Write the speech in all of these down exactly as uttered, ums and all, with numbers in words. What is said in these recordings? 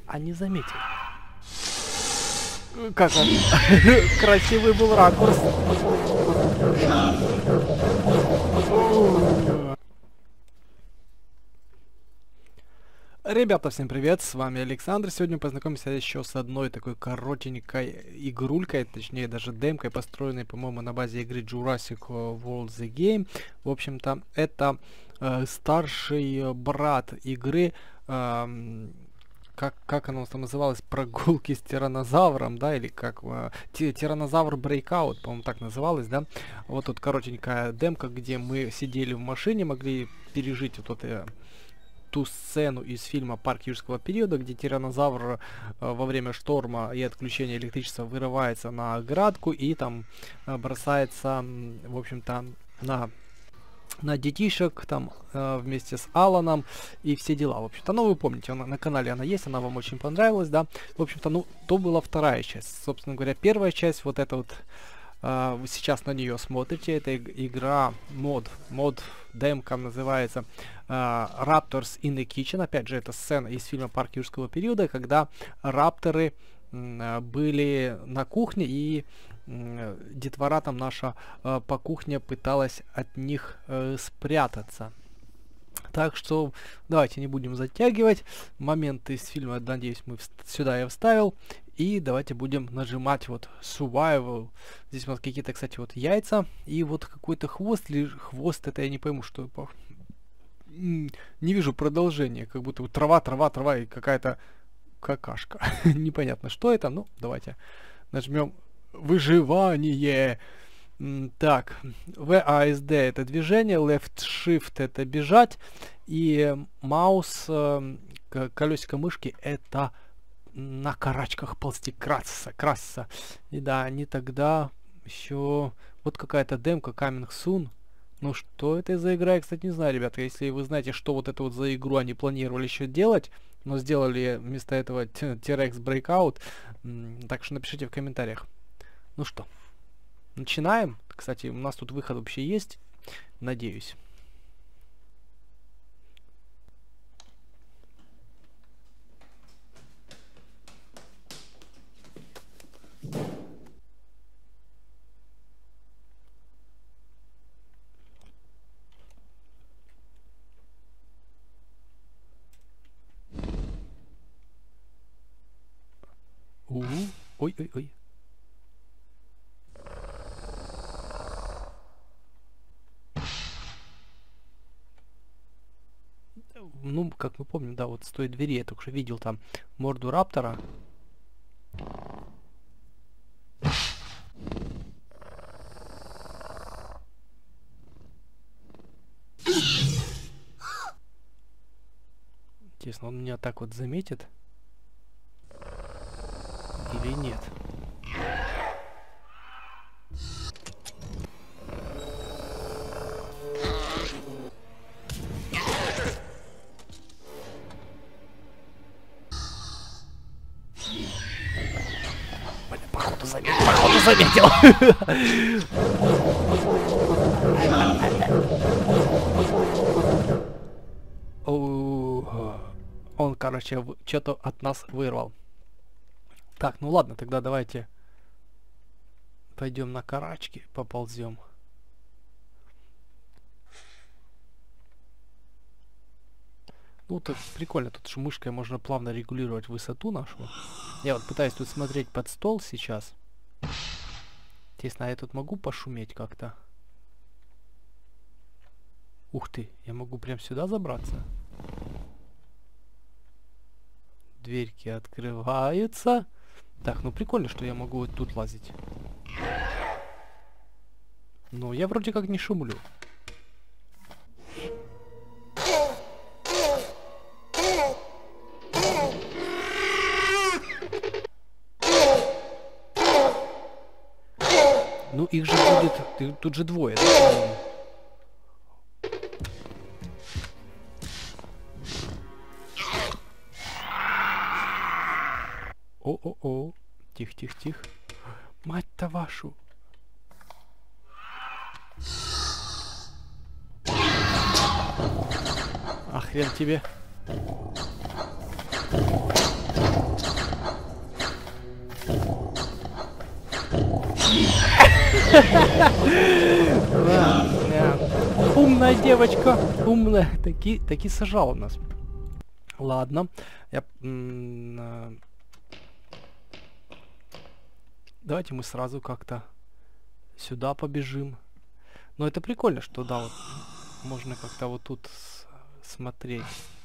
а не заметил. Как он? Красивый был ракурс. Ребята, всем привет, с вами Александр. Сегодня познакомимся еще с одной такой коротенькой игрулькой, точнее даже демкой, построенной, по-моему, на базе игры Jurassic World The Game. В общем-то, это э, старший брат игры, э, как, как она там называлась, прогулки с тираннозавром, да, или как, э, тираннозавр Breakout, по-моему, так называлась, да. Вот тут коротенькая демка, где мы сидели в машине, могли пережить вот это... ту сцену из фильма «Парк юрского периода», где тираннозавр э, во время шторма и отключения электричества вырывается на оградку и там э, бросается, в общем-то, на, на детишек там э, вместе с Аланом и все дела. В общем-то, ну вы помните, она, на канале она есть, она вам очень понравилась, да. В общем-то, ну, то была вторая часть. Собственно говоря, первая часть, вот эта вот, Uh, вы сейчас на нее смотрите, это игра, мод, мод, демка называется uh, Raptors in the Kitchen. Опять же, это сцена из фильма «Парк юрского периода», когда рапторы uh, были на кухне, и uh, детвора там наша uh, по кухне пыталась от них uh, спрятаться. Так что давайте не будем затягивать. Моменты из фильма, надеюсь, мы сюда я вставил. И давайте будем нажимать вот survival. Здесь у нас какие-то, кстати, вот яйца. И вот какой-то хвост. Ли... Хвост, это я не пойму, что... Не вижу продолжения. Как будто вот трава, трава, трава и какая-то какашка. Непонятно, что это. Ну, давайте нажмем выживание. Так, ви эй эс ди это движение, left shift это бежать, и маус, э, колесико мышки это на карачках ползти, краситься, краситься. И да, они тогда еще... Вот какая-то демка, coming soon. Ну что это за игра, я, кстати, не знаю, ребята. Если вы знаете, что вот это вот за игру они планировали еще делать, но сделали вместо этого T-Rex Breakout, так что напишите в комментариях. Ну что, начинаем. Кстати, у нас тут выход вообще есть, надеюсь. У-у. Ой-ой-ой. Ну, как мы помним, да, вот с той двери я только что видел там морду раптора. Интересно, он меня так вот заметит? Или нет? Походу заметил. Походу заметил. Он, короче, что-то от нас вырвал. Так, ну ладно, тогда давайте пойдем на карачки, поползем. Ну, так прикольно, тут же мышкой можно плавно регулировать высоту нашу. Я вот пытаюсь тут смотреть под стол сейчас. Интересно, а я тут могу пошуметь как-то? Ух ты, я могу прям сюда забраться? Дверьки открываются. Так, ну прикольно, что я могу вот тут лазить. Но я вроде как не шумлю. Ну их же будет... Тут же двое, да? О-о-о. Тихо-тихо-тихо. Мать-то вашу. А хрен тебе. Умная девочка, умная. Таки, таки сажал у нас. Ладно. Я, давайте мы сразу как-то сюда побежим. Но это прикольно, что да, вот можно как-то вот тут смотреть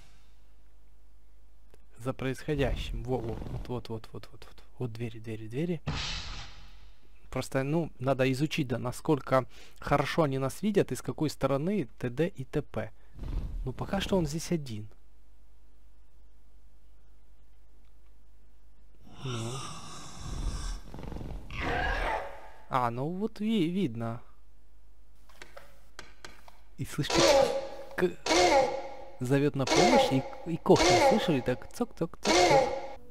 за происходящим. Во, во, вот, вот, вот, вот, вот, вот, вот двери, двери, двери. Просто, ну, надо изучить, да, насколько хорошо они нас видят и с какой стороны, т.д. и т.п. Ну, пока что он здесь один. Ну. А, ну вот ви видно. И слышите, зовет на помощь, и, и когти слышали, так цок-цок-цок-цок.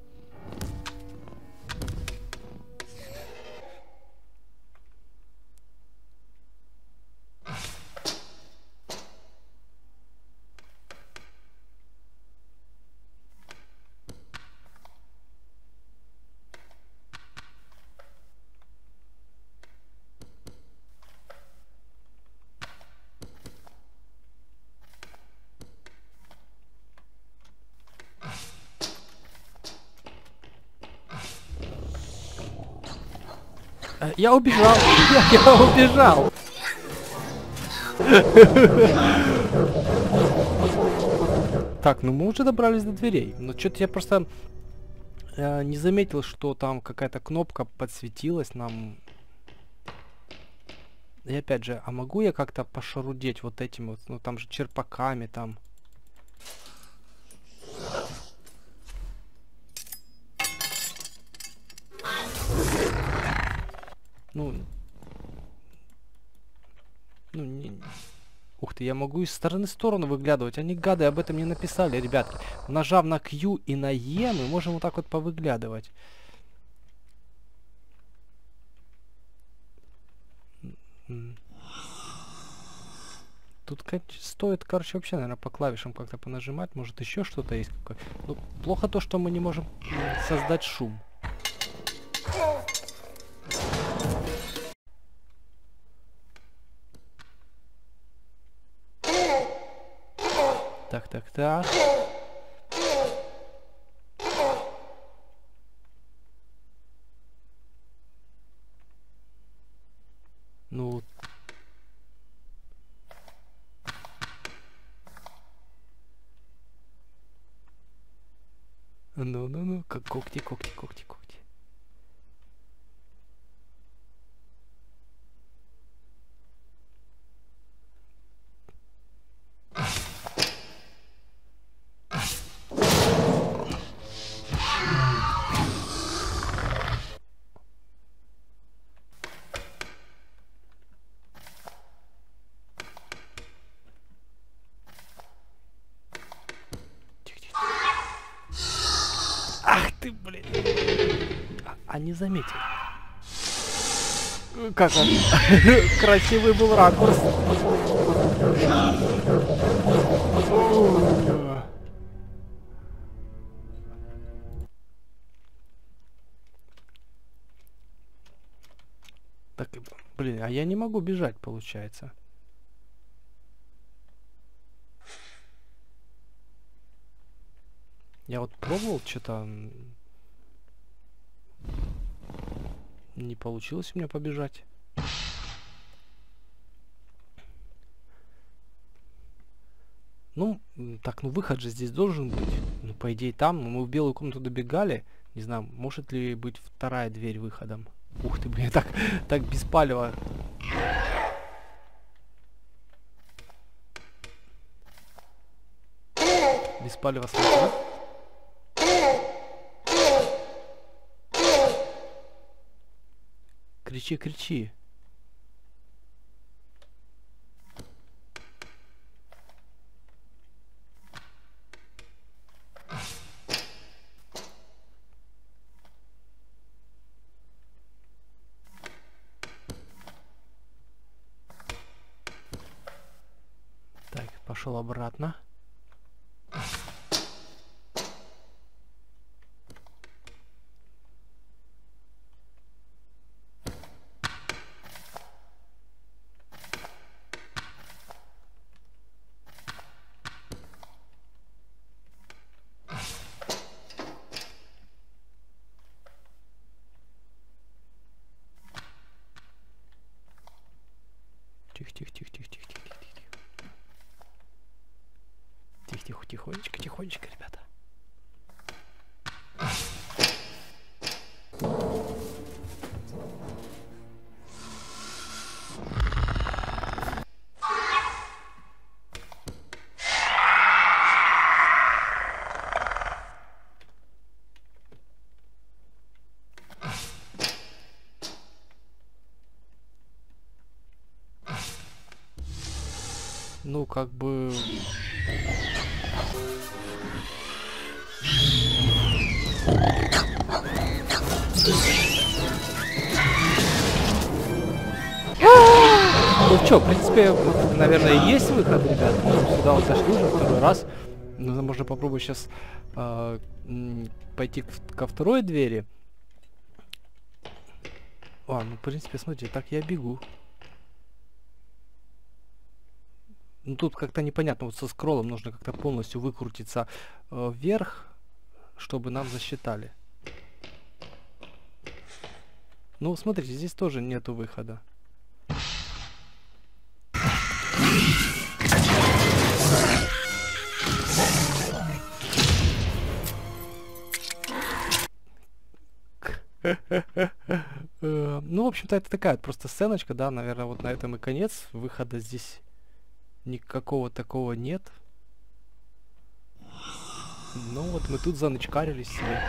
Я убежал! Я, я убежал! Так, ну мы уже добрались до дверей. Но что-то я просто э, не заметил, что там какая-то кнопка подсветилась нам. И опять же, а могу я как-то пошарудеть вот этим вот, ну там же черпаками там. Ну, ну не... Ух ты, я могу из стороны в сторону выглядывать. Они, гады, об этом не написали, ребятки. Нажав на Q и на E, мы можем вот так вот повыглядывать. Тут стоит, короче, вообще, наверное, по клавишам как-то понажимать. Может, еще что-то есть. Ну, плохо то, что мы не можем создать шум. Так, так, так. Ну. Ну, ну, ну, как когти, когти, когти, когти. Ах ты, блин. А, а не заметил. Как он? Красивый был ракурс. Так, блин, а я не могу бежать, получается. Я вот пробовал, что-то не получилось у меня побежать. Ну, так, ну выход же здесь должен быть. Ну, по идее, там. Мы в белую комнату добегали. Не знаю, может ли быть вторая дверь выходом. Ух ты, блин, так, так беспалево. Беспалево смотрю. Кричи, кричи. Так, пошел обратно. Тихо-тихо-тихо-тихо-тихо-тихо-тихо. Тихо-тихо, тихонечко, тихонечко, ребята. Ну, как бы... Ну чё, в принципе, вот, наверное, есть выход, ребят. Мы сюда вот дошли уже второй раз. Ну, можно попробовать сейчас э, пойти к, ко второй двери. А, ну, в принципе, смотрите, так я бегу. Ну, тут как-то непонятно. Вот со скроллом нужно как-то полностью выкрутиться э, вверх, чтобы нам засчитали. Ну, смотрите, здесь тоже нету выхода. Ну, в общем-то, это такая просто сценочка, да, наверное, вот на этом и конец. Выхода здесь никакого такого нет. Ну, вот мы тут заночкарились себе.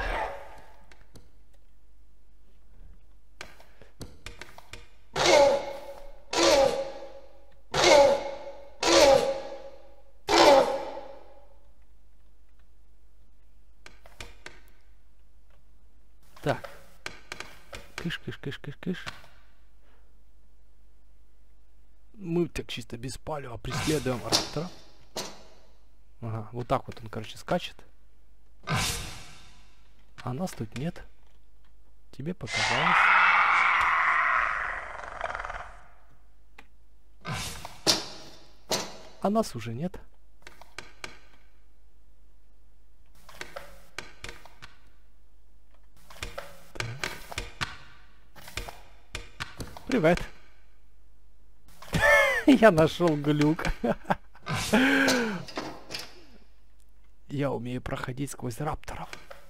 Так. Кыш, кыш, кыш, кыш, кыш. Мы так чисто без палева преследуем раптора. Ага, вот так вот он, короче, скачет. А нас тут нет. Тебе показалось. А нас уже нет. Привет. Я нашел глюк. Я умею проходить сквозь рапторов.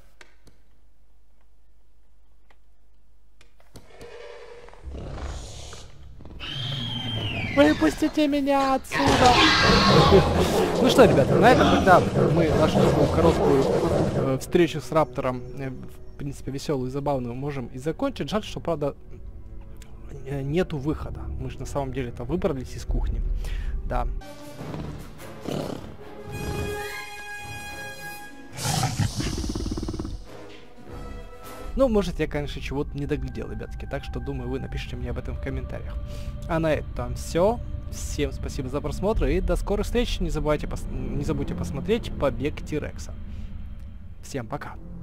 Выпустите меня отсюда! Ну что, ребята, на этом тогда мы нашу такую короткую э, встречу с раптором, э, в принципе, веселую и забавную, можем и закончить. Жаль, что, правда, нету выхода. Мы же на самом деле-то выбрались из кухни. Да. Ну, может, я, конечно, чего-то не доглядел, ребятки. Так что, думаю, вы напишите мне об этом в комментариях. А на этом все. Всем спасибо за просмотр и до скорых встреч. Не забывайте, пос не забудьте посмотреть «Побег Тирекса». Всем пока.